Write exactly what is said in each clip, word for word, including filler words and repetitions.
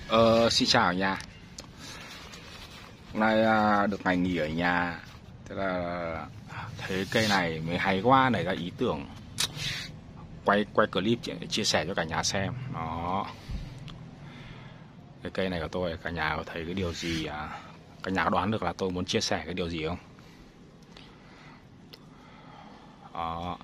Ờ, xin chào nhà. Hôm nay à, được ngày nghỉ ở nhà, thế là thấy cây này mới hay quá, nảy ra ý tưởng quay quay clip chia sẻ cho cả nhà xem. Đó, cái cây này của tôi, cả nhà có thấy cái điều gì, à, cả nhà có đoán được là tôi muốn chia sẻ cái điều gì không? Đó,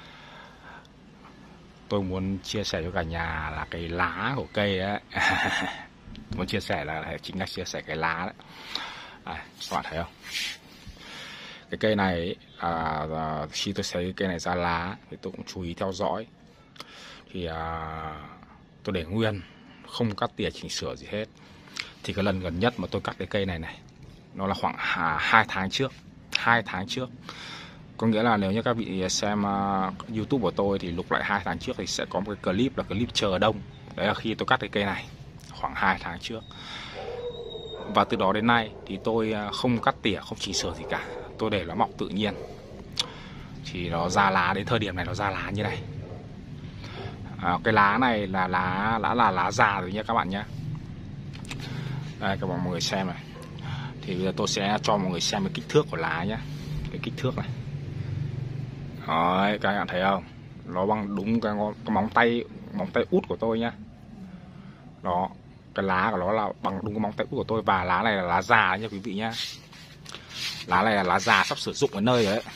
tôi muốn chia sẻ cho cả nhà là cái lá của cây đấy. Muốn chia sẻ là chính là chia sẻ cái lá đấy. À, các bạn thấy không? Cái cây này ấy, là, là khi tôi thấy cây này ra lá thì tôi cũng chú ý theo dõi. Thì à, tôi để nguyên, không cắt tỉa chỉnh sửa gì hết. Thì cái lần gần nhất mà tôi cắt cái cây này này, nó là khoảng hai tháng trước. Hai tháng trước. Có nghĩa là nếu như các vị xem uh, YouTube của tôi thì lục lại hai tháng trước thì sẽ có một cái clip là clip chờ đông. Đấy là khi tôi cắt cái cây này khoảng hai tháng trước. Và từ đó đến nay thì tôi không cắt tỉa, không chỉnh sửa gì cả. Tôi để nó mọc tự nhiên. Thì nó ra lá, đến thời điểm này nó ra lá như này. À, cái lá này là lá lá là lá già rồi nha các bạn nhé. Đây các bạn mọi người xem này. Thì bây giờ tôi sẽ cho mọi người xem cái kích thước của lá nhé. Cái kích thước này. Đấy, các bạn thấy không? Nó bằng đúng cái, cái móng tay móng tay út của tôi nhá. Đó, cái lá của nó là bằng đúng cái móng tay út của tôi. Và lá này là lá già nha quý vị nhá. Lá này là lá già sắp sử dụng ở nơi đấy.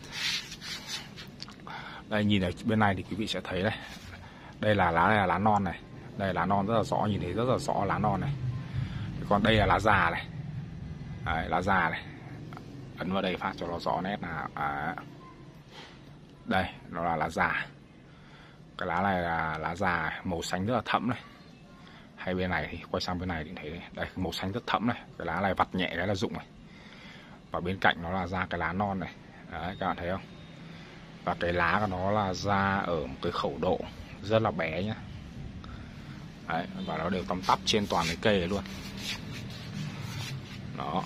Đây nhìn ở bên này thì quý vị sẽ thấy đây. Đây là lá này là lá non này. Đây là lá non rất là rõ, nhìn thấy rất là rõ lá non này. Còn đây là lá già này. Đấy, lá già này. Ấn vào đây phát cho nó rõ nét nào. À, đây, nó là lá già. Cái lá này là lá già, màu xanh rất là thẫm này. Hay bên này thì quay sang bên này thì thấy đây, đây màu xanh rất thẫm này. Cái lá này vặt nhẹ cái là rụng này. Và bên cạnh nó là ra cái lá non này. Đấy, các bạn thấy không? Và cái lá của nó là ra ở một cái khẩu độ rất là bé nhá. Đấy, và nó đều tăm tắp trên toàn cái cây này luôn. Đó.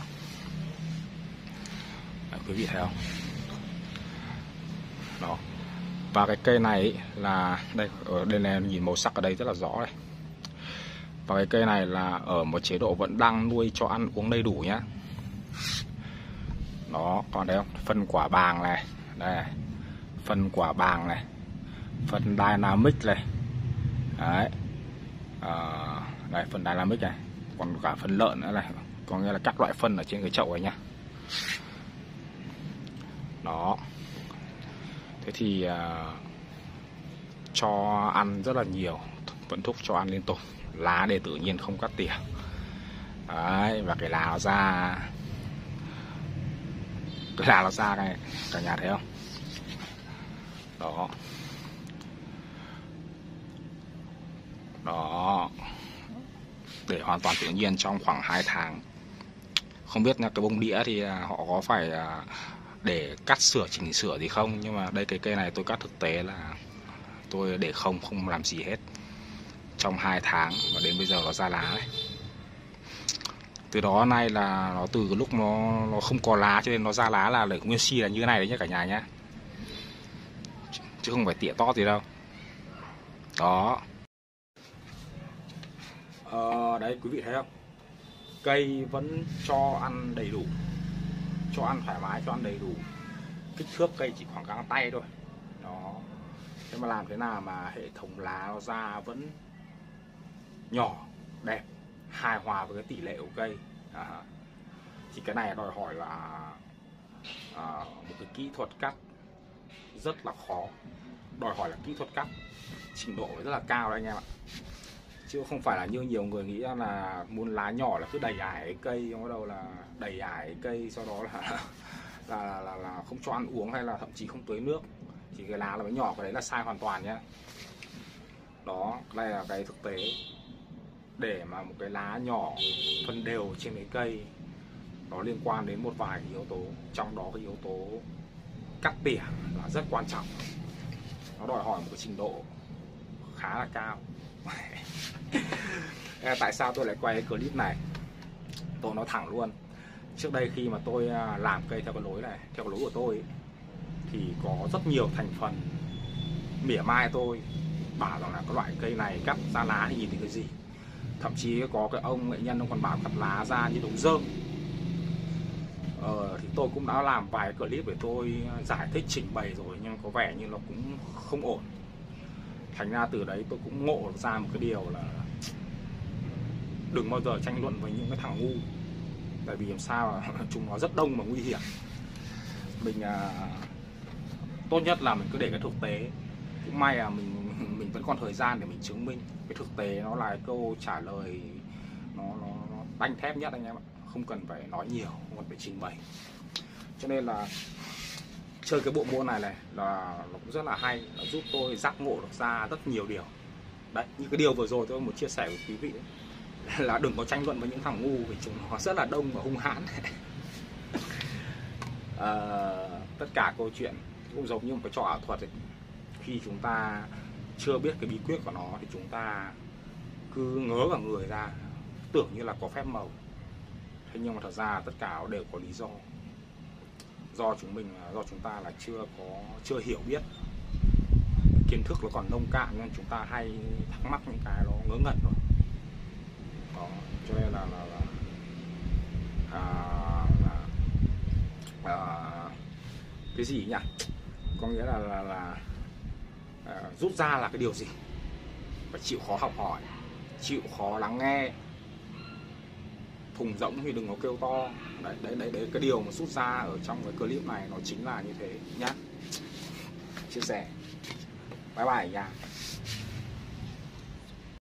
Đấy, quý vị thấy không? Đó. Và cái cây này là đây, ở đây này nhìn màu sắc ở đây rất là rõ này. Và cái cây này là ở một chế độ vẫn đang nuôi cho ăn uống đầy đủ nhá. Đó, còn thấy không? Phân quả bàng này, đây này. Phân quả bàng này, phân dynamic này. Đấy. À, đây phần dynamic này, còn cả phân lợn nữa này, có nghĩa là các loại phân ở trên cái chậu này nhá. Đó. Thế thì à, cho ăn rất là nhiều, vẫn thúc cho ăn liên tục, lá để tự nhiên không cắt tỉa. Đấy, và cái lá nó ra, cái lá nó ra này, cả nhà thấy không? Đó. Đó. Để hoàn toàn tự nhiên trong khoảng hai tháng. Không biết là cái bông đĩa thì họ có phải để cắt sửa chỉnh sửa gì không, nhưng mà đây cái cây này tôi cắt thực tế là tôi để không không làm gì hết trong hai tháng và đến bây giờ nó ra lá này. Từ đó nay là nó từ cái lúc nó nó không có lá cho nên nó ra lá là để nguyên si là như thế này đấy nhé cả nhà nhé, chứ không phải tỉa to gì đâu. Đó. Ờ, đấy quý vị thấy không? Cây vẫn cho ăn đầy đủ, cho ăn thoải mái, cho ăn đầy đủ. Kích thước cây chỉ khoảng găng tay thôi. Đó. Thế mà làm thế nào mà hệ thống lá nó ra vẫn nhỏ, đẹp, hài hòa với cái tỷ lệ của cây. À, thì cái này đòi hỏi là à, một cái kỹ thuật cắt rất là khó. Đòi hỏi là kỹ thuật cắt trình độ rất là cao đấy anh em ạ. Chứ không phải là như nhiều người nghĩ là muốn lá nhỏ là cứ đầy ải cái cây, trong bắt đầu là đầy ải cái cây, sau đó là là, là, là, là không cho ăn uống hay là thậm chí không tưới nước. Chỉ cái lá là cái nhỏ, cái đấy là sai hoàn toàn nhé. Đó, đây là cái thực tế. Để mà một cái lá nhỏ phân đều trên cái cây, nó liên quan đến một vài yếu tố, trong đó cái yếu tố cắt tỉa là rất quan trọng. Nó đòi hỏi một cái trình độ khá là cao. Tại sao tôi lại quay cái clip này? Tôi nói thẳng luôn, trước đây khi mà tôi làm cây theo cái lối này, theo cái lối của tôi ấy, thì có rất nhiều thành phần mỉa mai tôi, bảo rằng là cái loại cây này cắt ra lá thì nhìn thấy cái gì. Thậm chí có cái ông nghệ nhân ông còn bảo cắt lá ra như đống rơm. Ờ, thì tôi cũng đã làm vài clip để tôi giải thích trình bày rồi, nhưng có vẻ như nó cũng không ổn. Thành ra từ đấy tôi cũng ngộ được ra một cái điều là đừng bao giờ tranh luận với những cái thằng ngu. Tại vì làm sao là chúng nó rất đông và nguy hiểm. Mình à, tốt nhất là mình cứ để cái thực tế. Cũng may là mình mình vẫn còn thời gian để mình chứng minh. Cái thực tế nó là cái câu trả lời nó, nó, nó đanh thép nhất anh em ạ. Không cần phải nói nhiều, không cần phải trình bày. Cho nên là chơi cái bộ môn này này là nó cũng rất là hay, nó giúp tôi giác ngộ được ra rất nhiều điều. Đấy, như cái điều vừa rồi tôi muốn chia sẻ với quý vị đấy, là đừng có tranh luận với những thằng ngu vì chúng nó rất là đông và hung hãn. À, tất cả câu chuyện cũng giống như một cái trò ảo thuật ấy. Khi chúng ta chưa biết cái bí quyết của nó thì chúng ta cứ ngớ cả người ra, tưởng như là có phép màu. Thế nhưng mà thật ra tất cả đều có lý do. Do chúng mình, do chúng ta là chưa có chưa hiểu biết, kiến thức nó còn nông cạn nên chúng ta hay thắc mắc những cái nó ngớ ngẩn thôi. Đó, cho nên là, là, là, à, là à, cái gì nhỉ? Có nghĩa là là, là à, rút ra là cái điều gì? Phải chịu khó học hỏi, chịu khó lắng nghe. Thùng rỗng thì đừng có kêu to. Đấy, đấy, đấy, đấy cái điều mà rút ra ở trong cái clip này nó chính là như thế nhá. Chia sẻ. Bye bye nha.